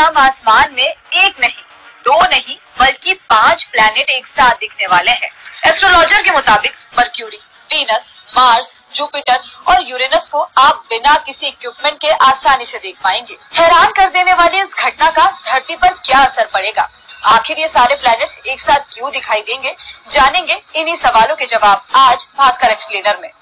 शाम आसमान में एक नहीं, दो नहीं, बल्कि 5 प्लैनेट एक साथ दिखने वाले हैं। एस्ट्रोलॉजर के मुताबिक मर्क्यूरी, वीनस, मार्स, जुपिटर और यूरेनस को आप बिना किसी इक्विपमेंट के आसानी से देख पाएंगे। हैरान कर देने वाली इस घटना का धरती पर क्या असर पड़ेगा? आखिर ये सारे प्लैनेट्स एक साथ क्यों दिखाई देंगे? जानेंगे इन्हीं सवालों के जवाब आज भास्कर एक्सप्लेनर में।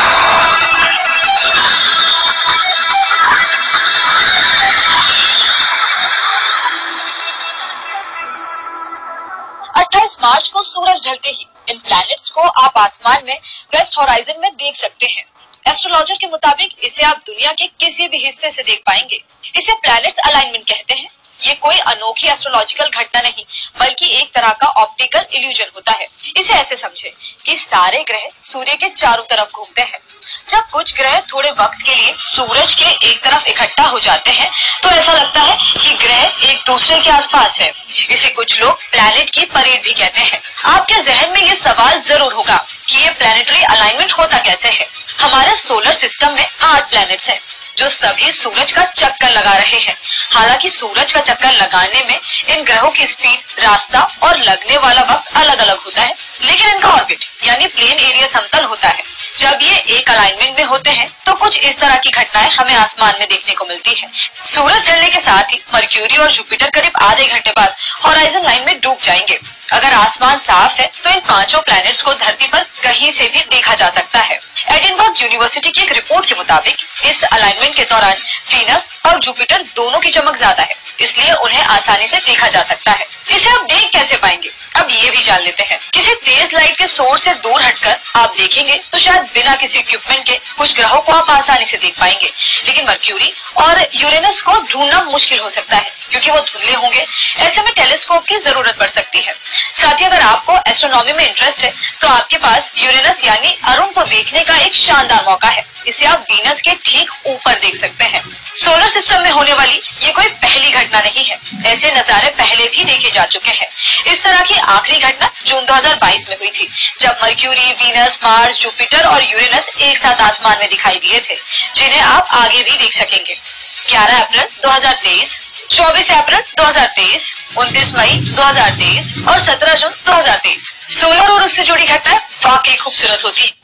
28 मार्च को सूरज ढलते ही इन प्लैनेट्स को आप आसमान में वेस्ट होराइजन में देख सकते हैं। एस्ट्रोलॉजर के मुताबिक इसे आप दुनिया के किसी भी हिस्से से देख पाएंगे। इसे प्लैनेट्स अलाइनमेंट कहते हैं। ये कोई अनोखी एस्ट्रोलॉजिकल घटना नहीं, बल्कि एक तरह का ऑप्टिकल इल्यूजन होता है। इसे ऐसे समझे कि सारे ग्रह सूर्य के चारों तरफ घूमते हैं। जब कुछ ग्रह थोड़े वक्त के लिए सूरज के एक तरफ इकट्ठा हो जाते हैं, तो ऐसा लगता है कि ग्रह एक दूसरे के आसपास है। इसे कुछ लोग प्लैनेट की परेड भी कहते हैं। आपके जहन में ये सवाल जरूर होगा कि ये प्लैनेटरी अलाइनमेंट होता कैसे है। हमारे सोलर सिस्टम में 8 प्लैनेट्स हैं, जो सभी सूरज का चक्कर लगा रहे हैं। हालांकि सूरज का चक्कर लगाने में इन ग्रहों की स्पीड, रास्ता और लगने वाला वक्त अलग अलग होता है, लेकिन इनका ऑर्बिट यानी प्लेन एरिया समतल होता है। जब ये एक अलाइनमेंट में होते हैं तो कुछ इस तरह की घटनाएं हमें आसमान में देखने को मिलती है। सूरज ढलने के साथ ही मर्क्यूरी और जुपिटर करीब आधे घंटे बाद होराइजन लाइन में डूब जाएंगे। अगर आसमान साफ है तो इन 5 प्लैनेट्स को धरती पर कहीं से भी देखा जा सकता है। एडिनबर्ग यूनिवर्सिटी की एक रिपोर्ट के मुताबिक इस अलाइनमेंट के दौरान वीनस और जुपिटर दोनों की चमक ज्यादा है, इसलिए उन्हें आसानी से देखा जा सकता है। इसे आप देख कैसे पाएंगे, अब ये भी जान लेते हैं। किसी तेज लाइट के सोर्स से दूर हटकर आप देखेंगे तो शायद बिना किसी इक्विपमेंट के कुछ ग्रहों को आप आसानी से देख पाएंगे, लेकिन मर्क्यूरी और यूरेनस को ढूंढना मुश्किल हो सकता है क्योंकि वो धुंधले होंगे। ऐसे में टेलीस्कोप की जरूरत पड़ सकती है। साथ ही अगर आपको एस्ट्रोनॉमी में इंटरेस्ट है तो आपके पास यूरेनस यानी अरुण को देखने का एक शानदार मौका है। इसे आप वीनस के ठीक ऊपर देख सकते हैं। सोलर सिस्टम में होने वाली ये कोई पहली घटना नहीं है, ऐसे नजारे पहले भी देखे जा चुके हैं। इस तरह की आखिरी घटना जून 2022 में हुई थी, जब मर्क्यूरी, वीनस, मार्स, जुपिटर और यूरेनस एक साथ आसमान में दिखाई दिए थे, जिन्हें आप आगे भी देख सकेंगे। 11 अप्रैल 2023, 24 अप्रैल 2023, 29 मई 2023 और 17 जून 2023। सोलर और उससे जुड़ी घटना वाकई खूबसूरत होती है।